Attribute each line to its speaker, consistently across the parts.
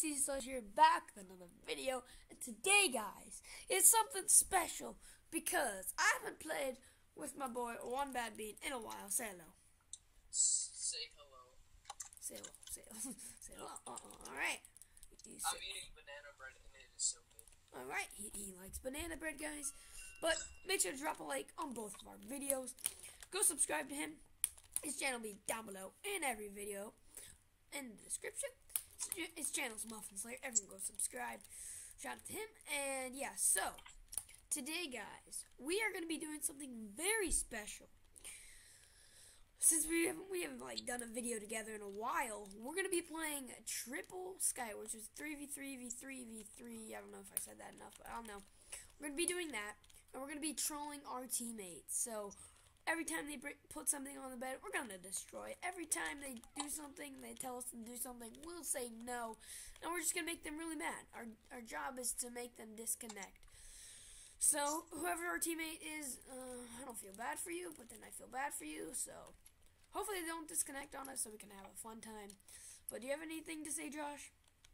Speaker 1: Sludge here, back with another video. And today, guys, is something special because I haven't played with my boy One Bad Bean in a while. Say hello.
Speaker 2: Say hello.
Speaker 1: Say hello. Say hello. Say hello. Alright.
Speaker 2: I'm eating banana bread and it is so good.
Speaker 1: Alright, he likes banana bread, guys. But make sure to drop a like on both of our videos. Go subscribe to him. His channel will be down below in every video in the description. His channel's Muffin Slayer. Everyone go subscribe. Shout out to him. And yeah, so today, guys, we are going to be doing something very special. Since we haven't like done a video together in a while, we're going to be playing Triple Sky, which is 3v3, v3, v3. I don't know if I said that enough, but I don't know. We're going to be doing that, and we're going to be trolling our teammates. So every time they put something on the bed, we're going to destroy it. Every time they do something, they tell us to do something, we'll say no. And we're just going to make them really mad. Our job is to make them disconnect. So, whoever our teammate is, I don't feel bad for you, but then I feel bad for you. So, hopefully they don't disconnect on us so we can have a fun time. But do you have anything to say, Josh?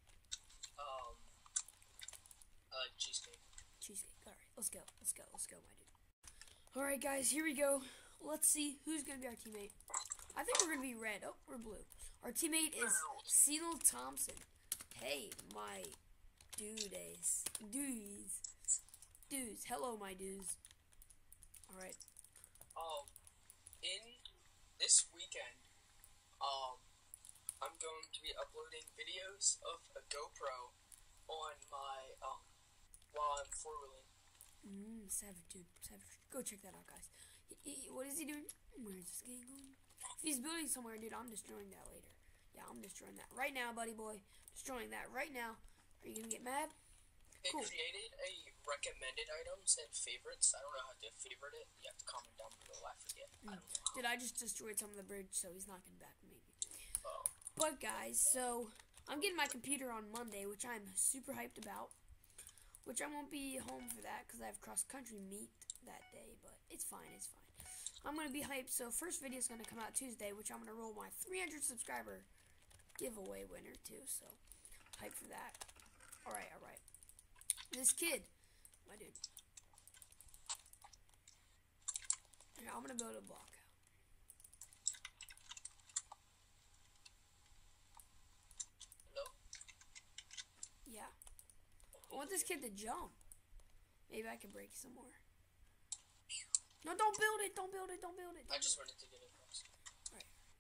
Speaker 2: Cheesecake.
Speaker 1: Cheesecake. Alright, let's go, my dude. Alright, guys, here we go. Let's see who's going to be our teammate. I think we're going to be red. Oh, we're blue. Our teammate is Cecil Thompson. Hey, my dudes. Dudes. Hello, my dudes. Alright.
Speaker 2: In this weekend, I'm going to be uploading videos of a GoPro on my, while I'm four-wheeling.
Speaker 1: Savage, dude. Savage. Go check that out, guys. What is he doing? Where is this game going? If he's building somewhere, dude, I'm destroying that later. Yeah, I'm destroying that right now, buddy boy. Destroying that right now. Are you gonna get mad?
Speaker 2: It
Speaker 1: Cool.
Speaker 2: created a recommended items and favorites. I don't know how to favorite it. You have to comment down below. I forget. I don't know.
Speaker 1: Dude, I just destroyed some of the bridge, so he's not getting back, maybe.
Speaker 2: Oh.
Speaker 1: But, guys, so I'm getting my computer on Monday, which I'm super hyped about. Which I won't be home for that because I have cross-country meet that day, but it's fine, it's fine. I'm going to be hyped, so first video is going to come out Tuesday, which I'm going to roll my 300 subscriber giveaway winner, too, so hyped for that. Alright. This kid, my dude. Here, I'm going to build a block.
Speaker 2: Hello?
Speaker 1: Yeah. I want this kid to jump. Maybe I can break some more. No, don't build it. Don't build it.
Speaker 2: I just wanted to get it across.
Speaker 1: Alright.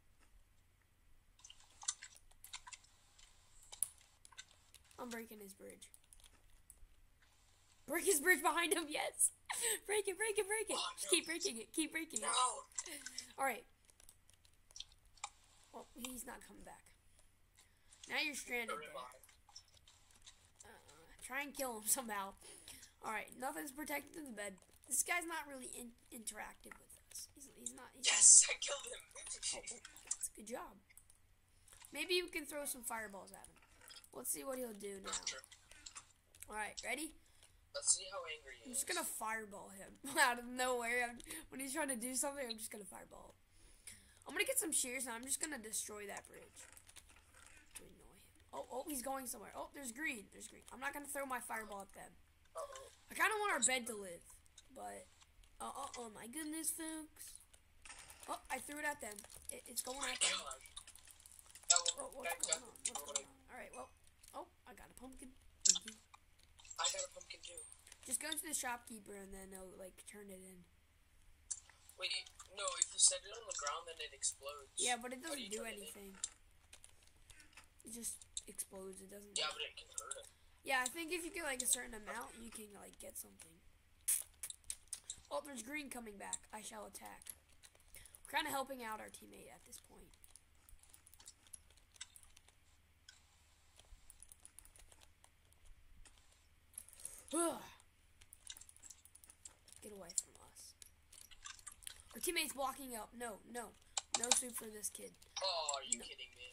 Speaker 1: I'm breaking his bridge. Break his bridge behind him, yes. Break it.
Speaker 2: Oh,
Speaker 1: Just
Speaker 2: no.
Speaker 1: keep breaking it.
Speaker 2: No!
Speaker 1: Alright. Well, he's not coming back. Now you're stranded there. Try and kill him somehow. Alright, nothing's protected in the bed. This guy's not really interactive with us. He's not.
Speaker 2: Yes, I killed him.
Speaker 1: That's a good job. Maybe you can throw some fireballs at him. Let's see what he'll do now. Alright, ready?
Speaker 2: Let's see how angry he is.
Speaker 1: I'm just gonna fireball him out of nowhere. When he's trying to do something, I'm just gonna fireball him. I'm gonna get some shears and I'm just gonna destroy that bridge. To annoy him. Oh, he's going somewhere. Oh, there's green. I'm not gonna throw my fireball at them.
Speaker 2: Uh-oh.
Speaker 1: I kind of want our bed to live, but oh my goodness, folks. Oh, I threw it at them. It's going at them. Oh, what's going on? Alright, well, I got a pumpkin. Thank you.
Speaker 2: I got a pumpkin too.
Speaker 1: Just go to the shopkeeper and then they'll like turn it in.
Speaker 2: Wait, no, if you set it on the ground then it explodes.
Speaker 1: Yeah, but it
Speaker 2: How do you
Speaker 1: doesn't do
Speaker 2: turn it in?
Speaker 1: anything. It just explodes. It doesn't.
Speaker 2: Yeah, but it can hurt him.
Speaker 1: Yeah, I think if you get like a certain amount, you can like get something. Oh, there's green coming back. I shall attack. We're kind of helping out our teammate at this point. Get away from us. Our teammate's blocking up. No soup for this kid.
Speaker 2: Oh, are you kidding me?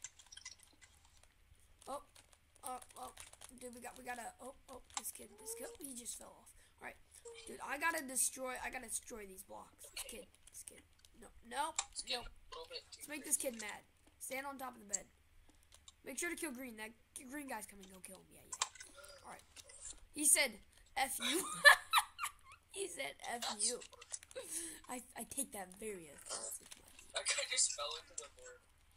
Speaker 1: Oh, dude, we gotta, this kid, he just fell off. Alright, dude, I gotta destroy these blocks. This kid, no. Let's make this kid mad. Stand on top of the bed. Make sure to kill green. That green guy's coming. Go kill him. Yeah, yeah. Alright. He said, F you. He said, F you. I take that very offensively.
Speaker 2: That guy just fell into the board.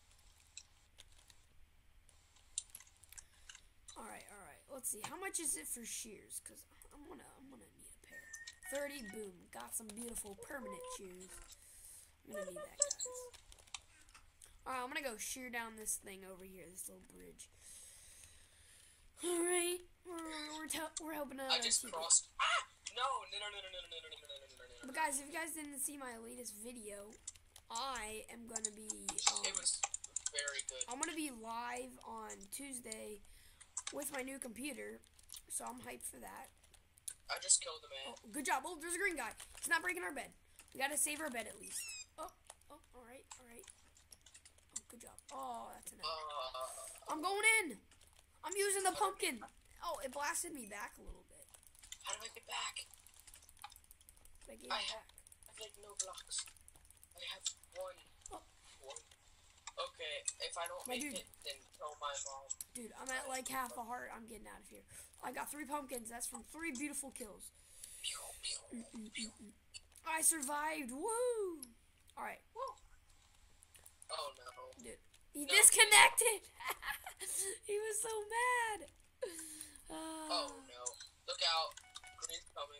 Speaker 1: Alright. Let's see. How much is it for shears? Because I'm gonna need a pair. 30, boom. Got some beautiful permanent shears. I'm gonna need that, guys. Alright, I'm gonna go shear down this thing over here, this little bridge. Alright, we're helping out.
Speaker 2: I just crossed. Ah! No.
Speaker 1: But guys, if you guys didn't see my latest video, I am gonna be.
Speaker 2: It was very good.
Speaker 1: I'm gonna be live on Tuesday with my new computer, so I'm hyped for that.
Speaker 2: I just killed the man.
Speaker 1: Oh, good job. Oh, there's a green guy. He's not breaking our bed. We gotta save our bed at least. Oh, alright. Oh, good job. Oh, that's enough. I'm going in. I'm using the pumpkin. Oh, it blasted me back a little bit.
Speaker 2: How do I get back? I have like no blocks. I have one.
Speaker 1: Oh.
Speaker 2: One. Okay, if I don't make it, then tell my mom.
Speaker 1: Dude, I'm at like half a heart. I'm getting out of here. I got 3 pumpkins. That's from 3 beautiful kills. I survived. Woo! Alright.
Speaker 2: Oh no.
Speaker 1: Dude, he disconnected. He was so mad.
Speaker 2: Oh no. Look out. Green's coming.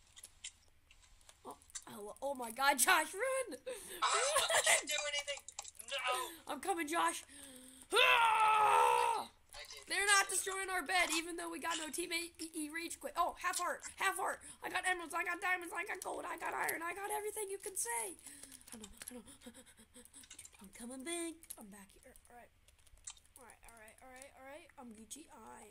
Speaker 1: Oh my god, Josh, run!
Speaker 2: I didn't do anything. No.
Speaker 1: I'm coming, Josh. They're not destroying our bed, even though we got no teammate. He rage quit. Oh, half heart. I got emeralds, I got diamonds, I got gold, I got iron, I got everything you can say. I know. I'm coming back. I'm back here. Alright. I'm Gucci.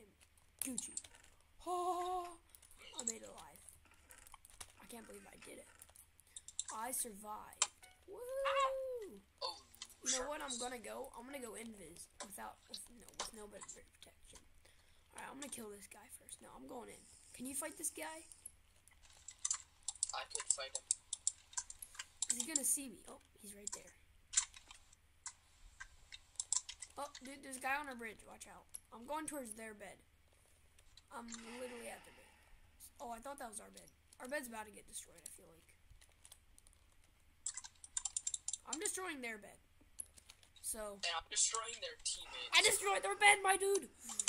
Speaker 1: Oh, I made it alive. I can't believe I did it. I survived. Woo!
Speaker 2: Oh.
Speaker 1: You know what? I'm gonna go invis with no better protection. Alright, I'm gonna kill this guy first. No, I'm going in. Can you fight this guy?
Speaker 2: I could fight him.
Speaker 1: Is he gonna see me? Oh, he's right there. Oh, dude, there's a guy on our bridge. Watch out. I'm going towards their bed. I'm literally at their bed. Oh, I thought that was our bed. Our bed's about to get destroyed, I feel like. I'm destroying their bed. So.
Speaker 2: And I'm destroying their teammates.
Speaker 1: I destroyed their bed, my dude!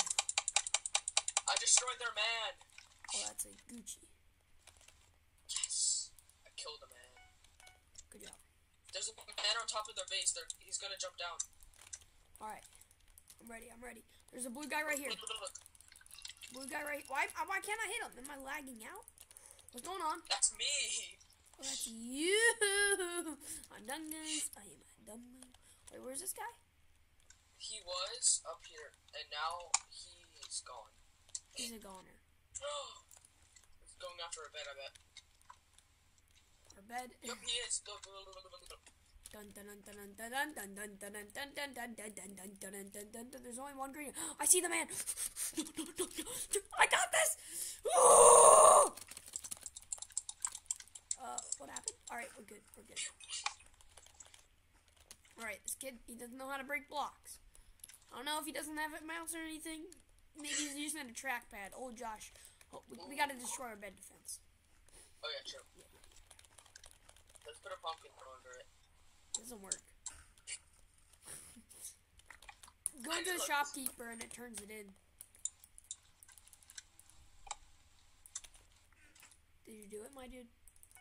Speaker 2: I destroyed their man.
Speaker 1: Oh, that's a Gucci.
Speaker 2: Yes. I killed a man.
Speaker 1: Good job.
Speaker 2: There's a man on top of their base. He's gonna jump down.
Speaker 1: Alright. I'm ready. There's a blue guy right here. Blue guy right here. Why can't I hit him? Am I lagging out? What's going on?
Speaker 2: That's me.
Speaker 1: Oh, that's you. I'm done, guys. I am done. Wait, where's this guy?
Speaker 2: He was up here, and now he's gone.
Speaker 1: He's a goner.
Speaker 2: He's going after a bed, I bet.
Speaker 1: Our bed.
Speaker 2: Yep, he is. Look.
Speaker 1: There's only one green. I see the man. I got this. What happened? Alright, we're good. Alright, this kid, he doesn't know how to break blocks. I don't know if he doesn't have a mouse or anything. Maybe he's using a trackpad. Old Josh. Oh, we gotta destroy our bed defense.
Speaker 2: Oh yeah, sure. Let's put a pumpkin under it.
Speaker 1: Doesn't work. Go into the shopkeeper and it turns it in. Did you do it, my dude?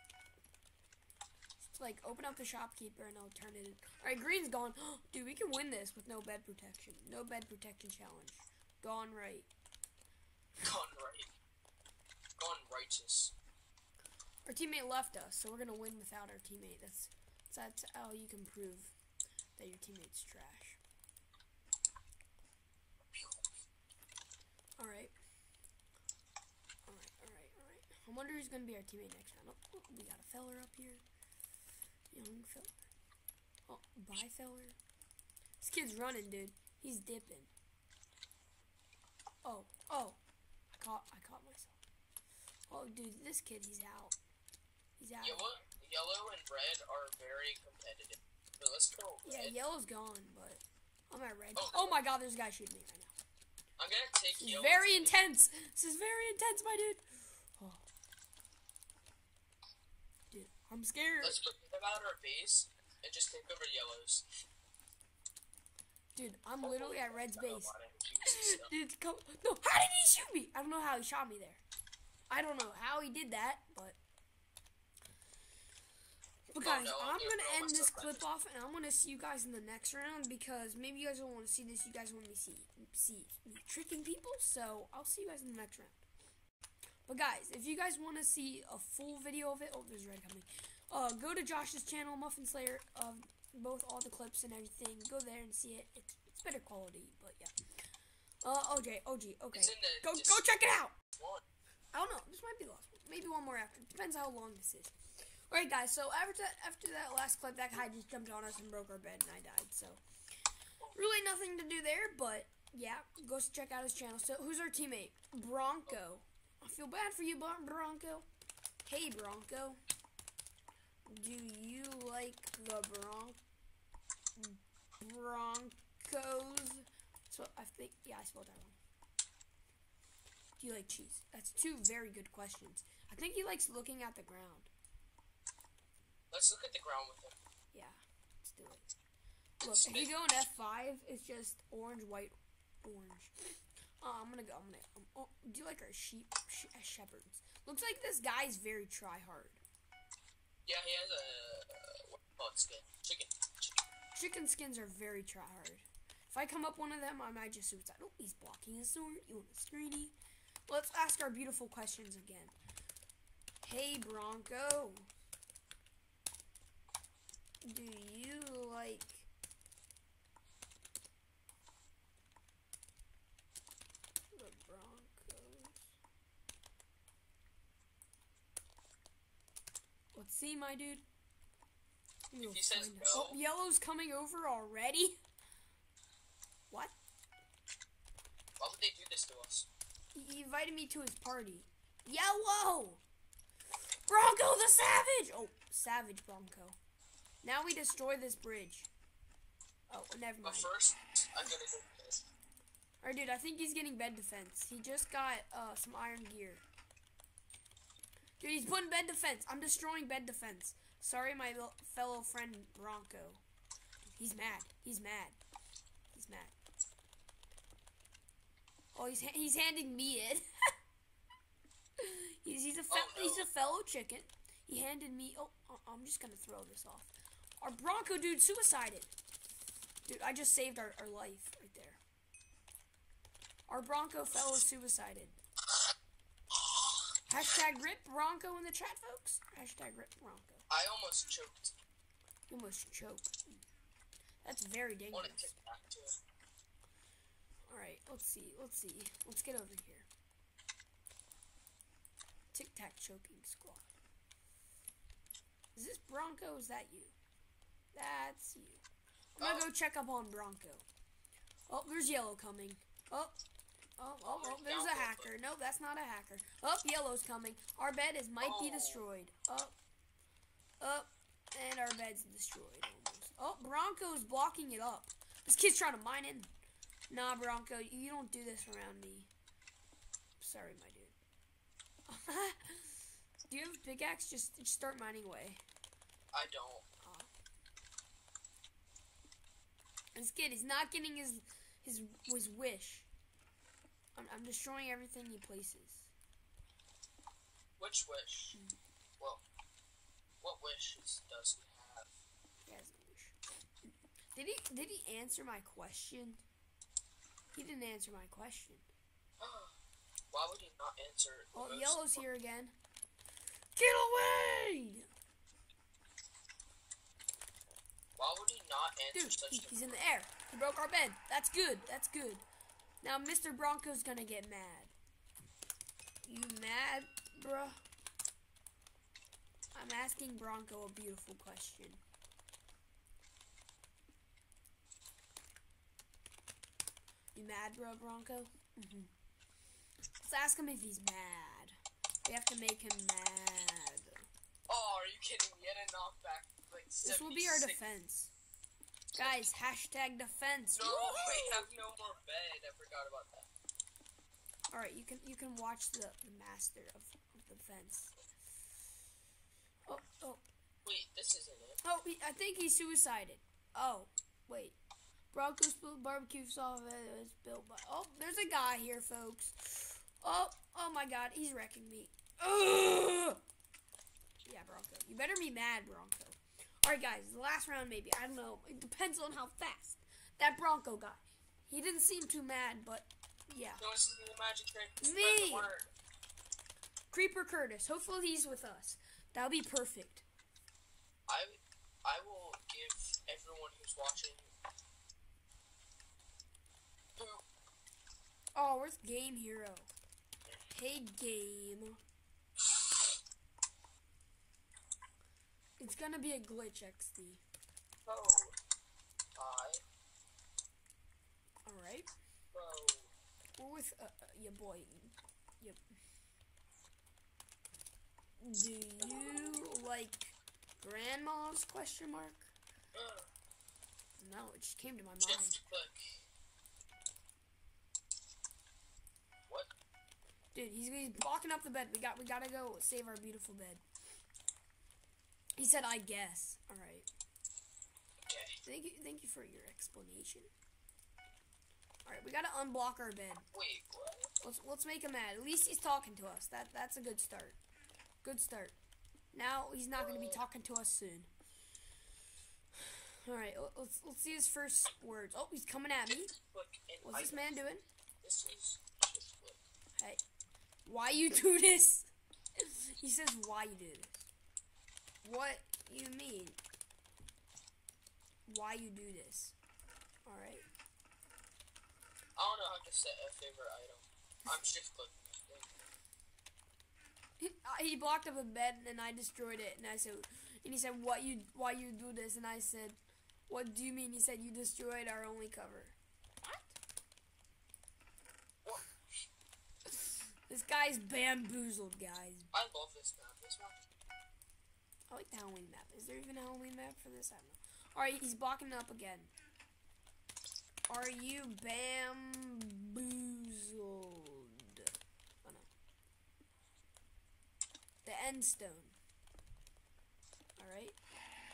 Speaker 1: Just like open up the shopkeeper and I'll turn it in. Alright, green's gone. Dude, we can win this with no bed protection. No bed protection challenge. Gone right.
Speaker 2: Gone righteous.
Speaker 1: Our teammate left us, so we're gonna win without our teammate. That's how you can prove that your teammate's trash. Alright. I wonder who's gonna be our teammate next round. Oh, we got a feller up here. Young feller. Oh, bye feller. This kid's running, dude. He's dipping. Oh. I caught myself. Oh, dude, this kid, he's out.
Speaker 2: Yellow and red are very competitive. So let's go red.
Speaker 1: Yeah, yellow's gone, but I'm at red.
Speaker 2: Oh,
Speaker 1: Oh my god, there's a guy shooting me right now.
Speaker 2: I'm gonna take
Speaker 1: This is
Speaker 2: yellow.
Speaker 1: very intense. This is very intense, my dude. Oh. Dude, I'm scared.
Speaker 2: Let's forget about our base and just take over yellows.
Speaker 1: Dude, I'm literally at red's
Speaker 2: I don't know
Speaker 1: base.
Speaker 2: why I choose this stuff.
Speaker 1: Dude, come. No, how did he shoot me? I don't know how he shot me there. I don't know how he did that, but. But guys,
Speaker 2: no,
Speaker 1: I'm gonna
Speaker 2: throw
Speaker 1: end this
Speaker 2: myself
Speaker 1: clip off, and I'm gonna see you guys in the next round because maybe you guys don't want to see this. You guys want me to see me tricking people, so I'll see you guys in the next round. But guys, if you guys want to see a full video of it, oh, there's red coming. Go to Josh's channel, Muffin Slayer, both all the clips and everything. Go there and see it. It's better quality, but yeah. OG, okay. Go check it out. I don't know. This might be the last one. Maybe one more after. Depends how long this is. Alright guys, so after that last clip, that guy just jumped on us and broke our bed and I died, so really nothing to do there, but yeah, go check out his channel. So who's our teammate? Bronco. I feel bad for you, Bronco. Hey Bronco. Do you like the Broncos? So I think, yeah, I spelled that wrong. Do you like cheese? That's two very good questions. I think he likes looking at the ground.
Speaker 2: Let's look at the ground with him.
Speaker 1: Yeah, let's do it. Look, if you go in F5, it's just orange, white, orange. I'm gonna. Oh, do you like our shepherds? Looks like this guy's very try-hard.
Speaker 2: Yeah, he has a skin. Chicken.
Speaker 1: Chicken skins are very try-hard. If I come up one of them, I might just suicide. Oh, he's blocking his sword. You want a screeny? Let's ask our beautiful questions again. Hey, Bronco. Do you like the Broncos? Let's see, my dude.
Speaker 2: If he says no,
Speaker 1: oh, yellow's coming over already? What?
Speaker 2: Why would they do this to us?
Speaker 1: He invited me to his party. Yellow! Bronco the Savage! Oh, Savage Bronco. Now we destroy this bridge. Oh, never mind.
Speaker 2: But first, I'm gonna go this.
Speaker 1: Alright, dude, I think he's getting bed defense. He just got some iron gear. Dude, he's putting bed defense. I'm destroying bed defense. Sorry, my fellow friend Bronco. He's mad. He's mad. He's mad. Oh, he's handing me it. he's a fellow chicken. He handed me. Oh, I'm just gonna throw this off. Our Bronco dude suicided. Dude, I just saved our life right there. Our Bronco fellow suicided. Hashtag RIP Bronco in the chat, folks. Hashtag RIP Bronco.
Speaker 2: I almost choked.
Speaker 1: You almost choked. That's very
Speaker 2: I want to
Speaker 1: dangerous.
Speaker 2: tick back to it.
Speaker 1: Alright, let's see. Let's get over here. Tic Tac choking squad. Is this Bronco? Is that you? That's you. I'm gonna go check up on Bronco. Oh, there's yellow coming. Oh, there's a hacker. No, that's not a hacker. Oh, yellow's coming. Our bed might be destroyed. And our bed's destroyed almost. Oh, Bronco's blocking it up. This kid's trying to mine in. Nah, Bronco, you don't do this around me. Sorry, my dude. Do you have a pickaxe? Just start mining away.
Speaker 2: I don't.
Speaker 1: This kid is not getting his wish. I'm destroying everything he places.
Speaker 2: Which wish? Well, what wishes does he have?
Speaker 1: He has a wish. Did he answer my question? He didn't answer my question.
Speaker 2: Why would he not answer?
Speaker 1: Oh, yellow's here again. Get away!
Speaker 2: Why would he not answer
Speaker 1: Dude, he's in the air. He broke our bed. That's good. That's good. Now Mr. Bronco's gonna get mad. You mad, bruh? I'm asking Bronco a beautiful question. You mad, bro, Bronco? Let's ask him if he's mad. We have to make him mad.
Speaker 2: Oh, are you kidding me? I did knockback like 76.
Speaker 1: This will be our defense. Guys, hashtag defense.
Speaker 2: No, we have no more bed. I forgot about that.
Speaker 1: Alright, you can watch the master of the fence. Oh.
Speaker 2: Wait, this isn't it.
Speaker 1: Oh, I think he suicided. Oh, wait. Bronco spilled barbecue sauce. Spilled. Oh, there's a guy here, folks. Oh my God, he's wrecking me. Ugh! Yeah, Bronco. You better be mad, Bronco. Alright, guys, the last round maybe. I don't know. It depends on how fast that Bronco guy. He didn't seem too mad, but yeah.
Speaker 2: No, this is the magic trick.
Speaker 1: Me!
Speaker 2: Spread the word.
Speaker 1: Creeper Curtis. Hopefully he's with us. That'll be perfect.
Speaker 2: I will give everyone who's watching poop.
Speaker 1: Oh, where's Game Hero? Hey, Game. It's gonna be a glitch, XD.
Speaker 2: Oh. Hi.
Speaker 1: Alright.
Speaker 2: Oh.
Speaker 1: We're with, your boy. Yep. Do you like grandma's question mark? No, it just came to my mind.
Speaker 2: Just click. What?
Speaker 1: Dude, he's blocking up the bed. We gotta go save our beautiful bed. He said, I guess. Alright.
Speaker 2: Okay.
Speaker 1: Thank you for your explanation. Alright, we gotta unblock our bed.
Speaker 2: Wait, what?
Speaker 1: Let's make him mad. At least he's talking to us. That's a good start. Good start. Now he's not gonna be talking to us soon. Alright, let's see his first words. Oh, he's coming at me. What's this man doing?
Speaker 2: This is just click.
Speaker 1: Hey, why you do this? He says, why you do this? What you mean? Why you do this? Alright.
Speaker 2: I don't know how to set a favorite item. I'm shift clicking.
Speaker 1: He blocked up a bed and I destroyed it, and he said, why you do this? And I said, what do you mean? He said, you destroyed our only cover.
Speaker 2: What?
Speaker 1: This guy's bamboozled, guys.
Speaker 2: I love this map. This map.
Speaker 1: I like the Halloween map. Is there even a Halloween map for this? I don't know. Alright, he's blocking it up again. Are you bamboozled? Oh no. The end stone. Alright.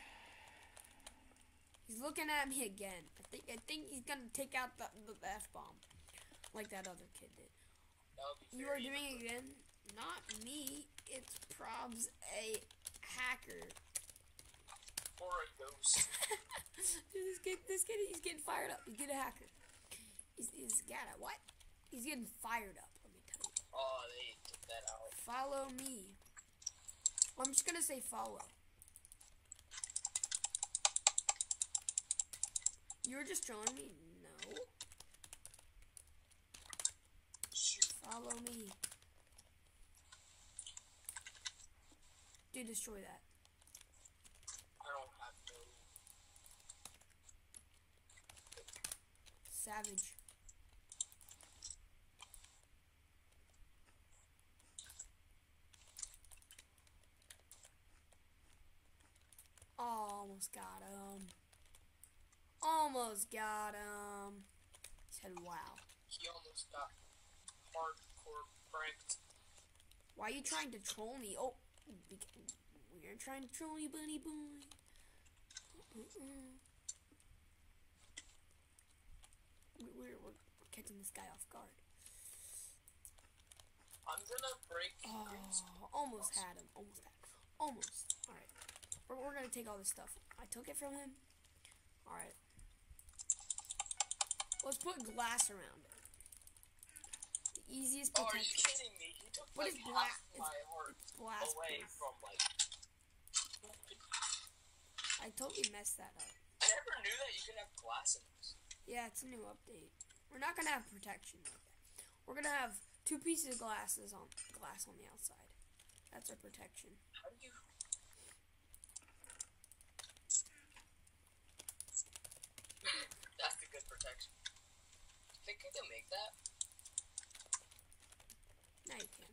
Speaker 1: He's looking at me again. I think he's gonna take out the F-bomb. Like that other kid did. You are doing it again? Not me. It's Probs a hacker.
Speaker 2: Or a ghost.
Speaker 1: Dude, this kid, he's getting fired up. He's getting a hacker. He's got a what? He's getting fired up, let me tell you.
Speaker 2: Oh, they took that out.
Speaker 1: Follow me. Well, I'm just gonna say follow. You're just trolling me? No.
Speaker 2: Shoot.
Speaker 1: Follow me. Dude, destroy that.
Speaker 2: I don't have no.
Speaker 1: Savage. Almost got him. Almost got him. He said, wow.
Speaker 2: He almost got hardcore pranked.
Speaker 1: Why are you trying to troll me? Oh, we're trying to troll you, bunny boy. We're catching this guy off guard.
Speaker 2: I'm gonna break.
Speaker 1: Oh, almost had him. Almost had him. Almost. Alright. We're gonna take all this stuff. I took it from him. Alright. Let's put glass around it. The easiest
Speaker 2: Oh, are you
Speaker 1: protection.
Speaker 2: kidding me? He took
Speaker 1: What
Speaker 2: like
Speaker 1: is
Speaker 2: half
Speaker 1: it's
Speaker 2: my heart
Speaker 1: blast
Speaker 2: away
Speaker 1: proof.
Speaker 2: from like.
Speaker 1: I totally messed that up.
Speaker 2: I never knew that you could have glass in this.
Speaker 1: Yeah, it's a new update. We're not gonna have protection like that. We're gonna have 2 pieces of glass on the outside. That's our protection.
Speaker 2: How do you? That's the good protection. Think I can make that?
Speaker 1: Now you can.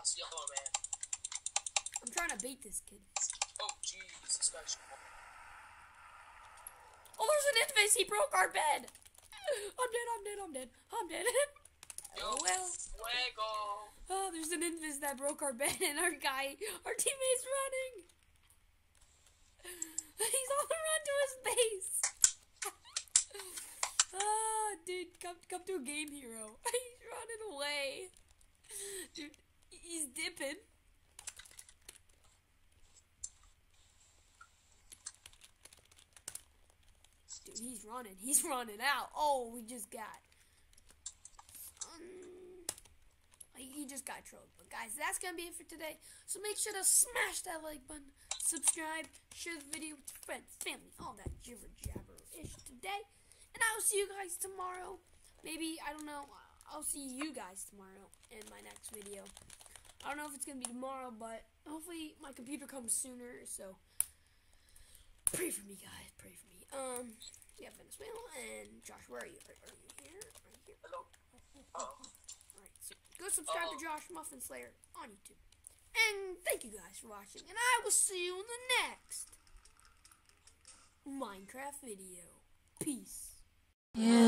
Speaker 2: yellow man.
Speaker 1: I'm trying to bait this kid.
Speaker 2: Oh, jeez, this guy's...
Speaker 1: Oh, there's an invis. He broke our bed. I'm dead.
Speaker 2: Yo,
Speaker 1: Oh, well.
Speaker 2: Fuego.
Speaker 1: Oh, there's an invis that broke our bed, and our teammate's running. He's on the run to his base. Oh, dude, come to a game, hero. He's running away. Dude, he's dipping. Dude, he's running out. Oh, we just got... he just got trolled. But guys, that's going to be it for today. So make sure to smash that like button, subscribe, share the video with your friends, family, all that jibber-jabber-ish today. And I will see you guys tomorrow. Maybe, I don't know, I'll see you guys tomorrow in my next video. I don't know if it's going to be tomorrow, but hopefully my computer comes sooner, so pray for me, guys, pray for me. We have Venezuela and Josh, where are you? Are you here? Are you here?
Speaker 2: Hello. Oh.
Speaker 1: Alright, so go subscribe to Josh Muffin Slayer on YouTube. And thank you guys for watching, and I will see you in the next Minecraft video. Peace.
Speaker 3: Yeah.